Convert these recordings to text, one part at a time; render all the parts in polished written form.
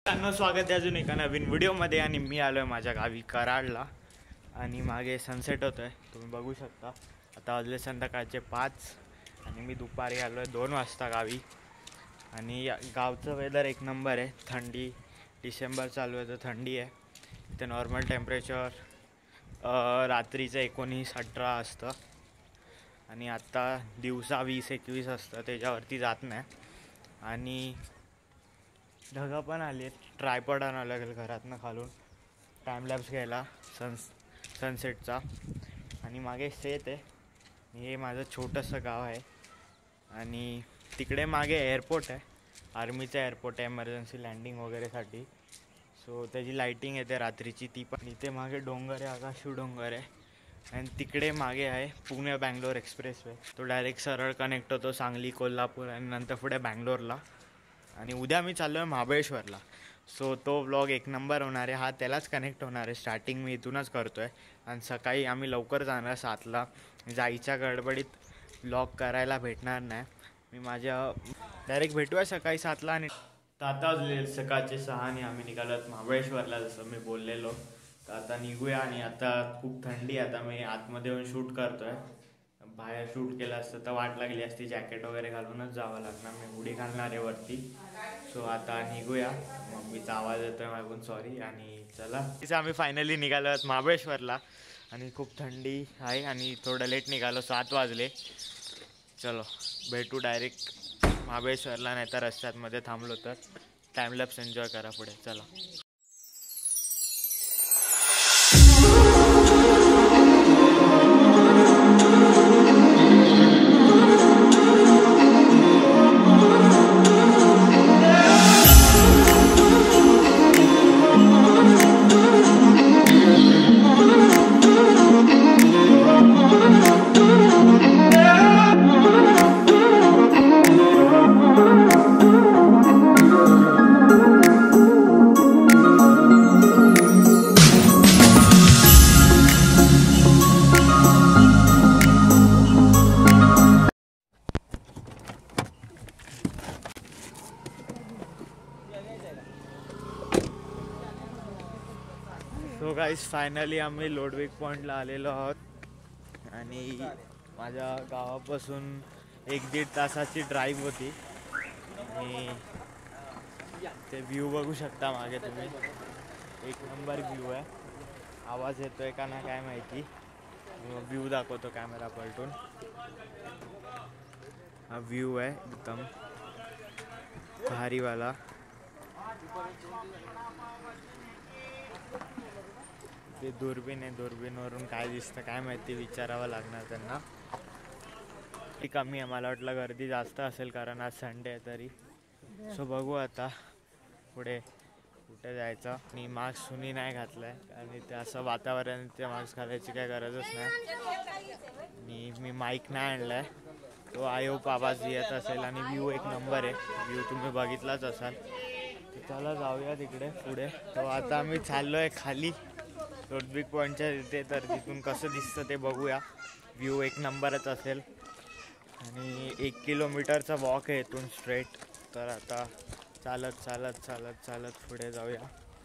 स्वागत आहे अजून एका नवीन व्हिडिओमध्ये आणि मी आलोय माझ्या गावी कराडला आणि मागे सनसेट होतोय तुम्ही बघू शकता। आता वाजले संध्याकाळचे 5 आणि मी दुपारी आलोय 2 वाजता गावी आणि गावचं वेदर एक नंबर आहे। थंडी डिसेंबर चालू आहे तर थंडी आहे। इथे नॉर्मल टेम्परेचर रात्रीचं 19-18 असतं आणि आता दिवसा 20-21 असतं, त्याच्यावरती जात नाही। आणि ढगं पण आली आहेत, ट्रायपॉड आणावं लागेल घरातनं खालून टाईमलॅप्स घ्यायला सनसेटचा। आणि मागे शेत आहे, हे माझं छोटंसं गाव आहे आणि तिकडे मागे एअरपोर्ट आहे, आर्मीचं एअरपोर्ट आहे एमर्जन्सी लँडिंग वगैरेसाठी। सो त्याची लाईटिंग येते रात्रीची ती पण। इथे मागे डोंगर आहे, आकाशी डोंगर आहे आणि तिकडे मागे आहे पुणे बँगलोर एक्सप्रेसवे, तो डायरेक्ट सरळ कनेक्ट होतो सांगली कोल्हापूर आणि नंतर पुढे बँगलोरला। आणि उद्या मी चाललो आहे महाबळेश्वरला, सो तो व्लॉग एक नंबर होणार आहे। हा त्यालाच कनेक्ट होणार आहे, स्टार्टिंग मी इथूनच करतो आहे आणि सकाळी आम्ही लवकर जाणार 7ला। जायच्या गडबडीत व्लॉग करायला भेटणार नाही, मी माझ्या डायरेक्ट भेटूया सकाळी 7ला। आणि आता सकाळचे 6 आणि आम्ही निघालो महाबळेश्वरला जसं मी बोललेलो। तर आता निघूया आणि आता खूप थंडी, आता मी आतमध्ये येऊन शूट करतो आहे। बाहेर शूट केलं असतं तर वाट लागली असती, जॅकेट वगैरे घालूनच जावं लागणार, मी उडी घालणार आहे वरती। सो आता निघूया, मम्मीचा आवाज येतोय मागून सॉरी। आणि चला तिचं आम्ही फायनली निघालो आहोत महाबळेश्वरला आणि खूप थंडी आहे आणि थोडं लेट निघालो, 7 वाजले। चलो भेटू डायरेक्ट महाबळेश्वरला, नाही तर रस्त्यात मध्ये थांबलो तर टाईमलॅप्स एन्जॉय करा पुढे, चला। सो गाईस फायनली आम्ही लोडविक पॉईंटला आलेलो आहोत आणि माझ्या गावापासून 1-1.5 तासाची ड्राईव्ह होती आणि ते व्ह्यू बघू शकता मागे तुम्ही, एक नंबर व्ह्यू आहे। आवाज येतोय का ना काय माहिती, व्ह्यू दाखवतो कॅमेरा पलटून। हा व्ह्यू आहे एकदम भारीवाला। ते दुर्बीण आहे, दुर्बीणवरून काय दिसतं काय माहिती, विचारावं लागणार त्यांना। ती कमी आहे, मला वाटलं गर्दी जास्त असेल कारण आज संडे आहे तरी। सो बघू आता पुढे कुठे जायचं। मी मास्क सुनी नाही घातलाय आणि ते असं वातावरण, ते मास्क घालायची काय गरजच नाही। मी माईक नाही आणलाय, तो आयोग आवाज येत असेल आणि व्ह्यू एक नंबर आहे, व्ह्यू तुम्ही बघितलाच असाल। चला जाऊया तिकडे पुढे। तो आता आम्ही चाललोय खाली लोडविक पॉईंटच्या तिथे, तर तिथून कसं दिसतं ते बघूया। व्ह्यू एक नंबरच असेल आणि 1 किलोमीटरचा वॉक आहे इथून स्ट्रेट। तर आता चालत चालत चालत चालत पुढे जाऊया।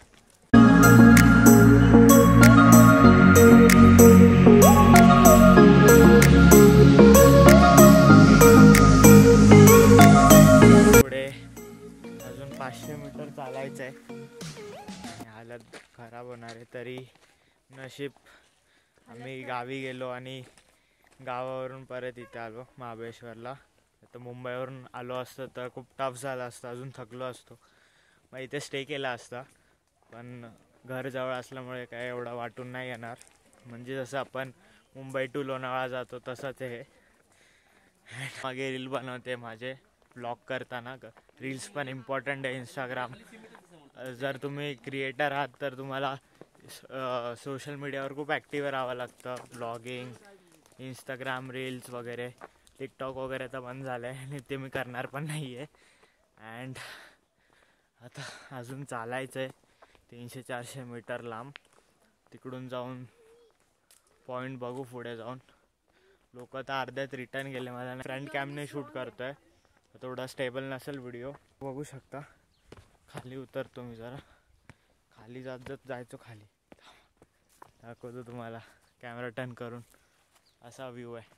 पुढे अजून 500 मीटर चालायचं आहे, हालत खराब होणार आहे। तरी नशीब आम्ही गावी गेलो आणि गावावरून परत इथे आलो महाबळेश्वरला। तर मुंबईवरून आलो असतं तर खूप टफ झालं असतं, अजून थकलो असतो, मग इथे स्टे केला असता। पण घर जवळ असल्यामुळे काय एवढं वाटून नाही येणार, म्हणजे जसं आपण मुंबई टू लोणावळा जातो तसंच आहे। मागे रील बनवते माझे ब्लॉग करताना, रील्स पण इम्पॉर्टंट आहे इंस्टाग्राम। जर तुम्ही क्रिएटर आहात तर तुम्हाला सोशल मीडियावर खूप ॲक्टिव्ह राहावं लागतं, ब्लॉगिंग, इंस्टाग्राम रील्स वगैरे। टिकटॉक वगैरे तर बंद झालं आहे आणि ते मी करणार पण नाही आहे। अँड आता अजून चालायचं आहे 300-400 मीटर लांब, तिकडून जाऊन पॉईंट बघू पुढे जाऊन। लोक तर अर्ध्यात रिटर्न गेले, मला फ्रंट कॅमने शूट करतोय, थोडा स्टेबल नसेल व्हिडिओ, बघू शकता खाली उतरतो मी जरा, खाली जात जात जायचो खाली, दाखवतो तुम्हाला कॅमेरा टर्न करून. असा व्ह्यू आहे.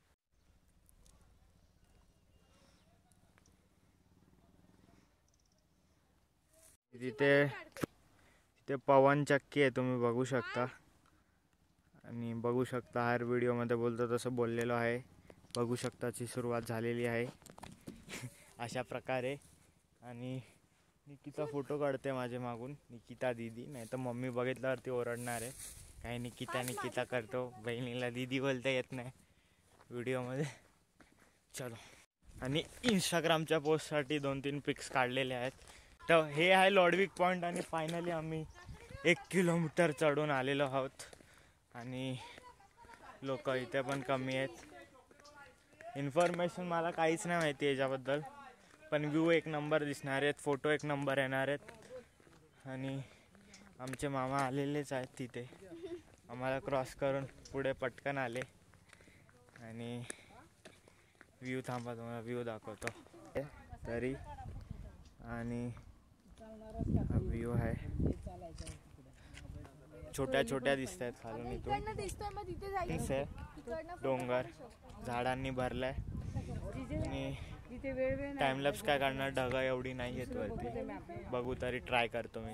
तिथे पवन चक्की आहे, तुम्ही बघू शकता. आणि बघू शकता हर व्हिडिओमध्ये बोलतो तसं बोललेलो आहे. बघू शकताची सुरुवात झालेली आहे अशा प्रकारे. आणि निकिता फोटो काढते माझे मागून, निकिता दीदी. नाही तर मम्मी बघितल्यावरती ओरडणार आहे, काही निकिता निकिता करतो, बहिणीला दीदी बोलता येत नाही व्हिडिओमध्ये. चलो. आणि इंस्टाग्रामच्या पोस्टसाठी 2-3 पिक्स काढलेले आहेत. तर हे आहे लॉडविक पॉईंट. आणि फायनली आम्ही 1 किलोमीटर चढून आलेलो आहोत. आणि लोक इथे पण कमी आहेत. इन्फॉर्मेशन मला काहीच नाही माहिती याच्याबद्दल, पण व्ह्यू एक नंबर दिसणार आहेत, फोटो एक नंबर येणार आहेत. आणि आमचे मामा आलेलेच आहेत तिथे, आम्हाला क्रॉस करून पुढे पटकन आले. आणि व्ह्यू थांबा, तुम्हाला व्ह्यू दाखवतो तरी. आणि हा व्ह्यू आहे, छोट्या छोट्या दिसत आहेत खालून. इथून डोंगर झाडांनी भरलाय. आणि टाइमलॅप्स काय काढणार, ढगा एवढी नाही येत वरती. बघू तरी ट्राय करतो मी.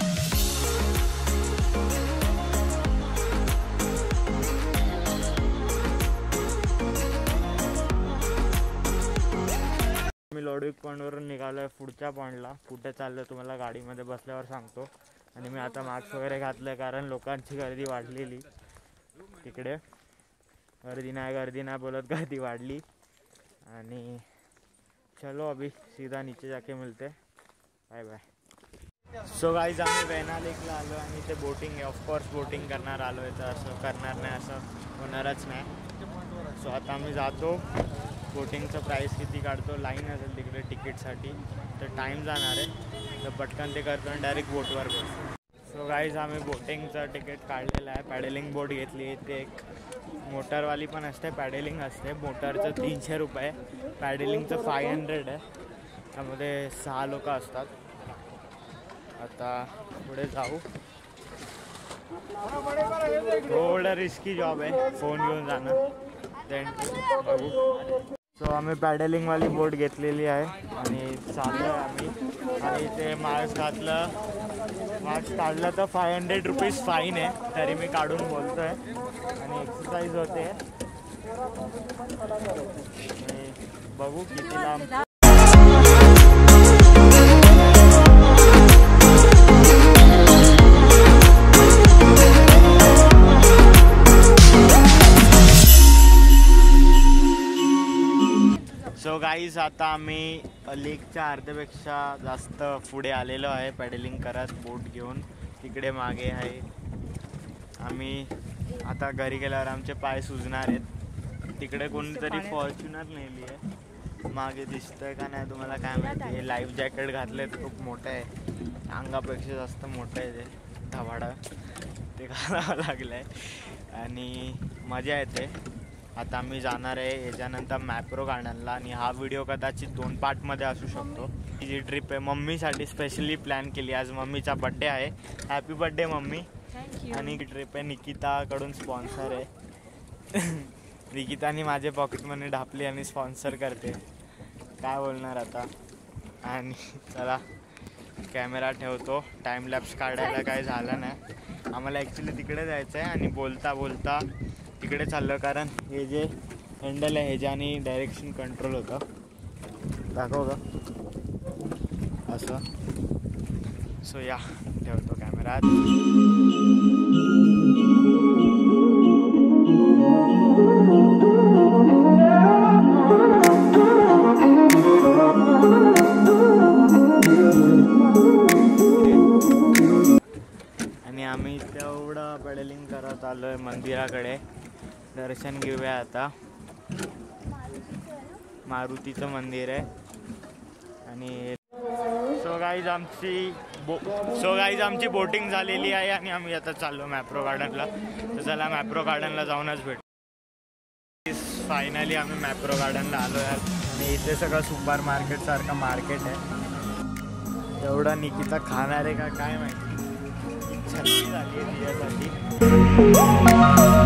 मी लॉडविक पॉईंटवरून निघालो आहे पुढच्या पॉईंटला. कुठे चाललं तुम्हाला गाडीमध्ये बसल्यावर सांगतो. आणि मी आता मास्क वगैरे घातलं आहे, कारण लोकांची गर्दी वाढलेली तिकडे. गर्दी नाही बोलत, गर्दी वाढली. आणि चलो अभी सीधा नीचे जाके मिलते. Bye bye. सो गाईज, आम्ही वेना लेकला आलो आणि ते बोटिंग आहे. ऑफकोर्स बोटिंग करणार आलो आहे, तर असं करणार नाही असं होणारच नाही. सो आता आम्ही जातो. बोटिंगचं प्राईस किती काढतो, लाईन असेल तिकडे तिकीटसाठी, तर टाईम जाणार आहे. तर पटकन ते करतो आणि डायरेक्ट बोटवर बसतो. सो गाईज, आम्ही बोटिंगचं तिकीट काढलेलं आहे. पॅडेलिंग बोट घेतली. ते एक मोटरवाली पण असते, पॅडेलिंग असते. मोटरचं 300 रुपये, पॅडेलिंगचं 500 आहे. त्यामध्ये 6 लोक असतात. आता पुढे जाऊ. थोडं रिस्की जॉब आहे, फोन घेऊन जाणं. देन बघू. सो आम्ही पॅडेलिंगवाली बोट घेतलेली आहे आणि चाललो आहे आम्ही. आणि ते मास्क घातलं, मास्क काढलं तर 500 रुपीज फाईन आहे. तरी मी काढून बोलतो आहे. आणि एक्सरसाइज होते. आणि बघू किती लांब. सो गाईज, आता आम्ही लेकच्या अर्ध्यापेक्षा जास्त पुढे आलेलो आहे पॅडेलिंग करत बोट घेऊन. तिकडे मागे आहे. आम्ही आता घरी गेल्यावर आमचे पाय सुजणार आहेत. तिकडे कोणीतरी फॉर्च्युनर नेली आहे, मागे दिसतंय का नाही तुम्हाला काय माहिती. हे लाईफ जॅकेट घातलं तर खूप मोठं आहे, अंगापेक्षा जास्त मोठं आहे. ते धबाडा ते घालावं लागलं आहे आणि मजा येते. आता आम्ही जाणार आहे याच्यानंतर मॅप्रो गार्डनला. आणि हा व्हिडिओ कदाचित 2 पार्टमध्ये असू शकतो. ही जी ट्रिप आहे मम्मीसाठी स्पेशली प्लॅन केली. आज मम्मीचा बड्डे आहे. Happy birthday mummy. आणि ट्रिप आहे निकिताकडून स्पॉन्सर आहे. निकिताने माझे पॉकेटमध्ये ढापली आणि स्पॉन्सर करते, काय बोलणार आता. आणि चला कॅमेरा ठेवतो. टाईमलॅप्स काढायला काय झालं नाही. आम्हाला ॲक्च्युली तिकडे जायचं आहे आणि बोलता बोलता तिकडे चाललं, कारण हे जे हँडल आहे ह्याच्याने डायरेक्शन कंट्रोल होतं. दाखव का असं. सो या ठेवतो कॅमेरा. आणि आम्ही तेवढं पॅडलिंग करत आलो आहे मंदिराकडे. दर्शन घेऊया आता. मारुतीचं मंदिर आहे. आणि सो गाईज आमची बोटिंग झालेली आहे आणि आम्ही आता चाललो मॅप्रो गार्डनला. तर चला मॅप्रो गार्डनला जाऊनच भेटू. फायनली आम्ही मॅप्रो गार्डनला आलो आहे. आणि इथे सगळं सुपर मार्केट सारखं मार्केट आहे. एवढा निकिता खाणार आहे का काय माहिती. छत्री झाली आहे तिच्यासाठी.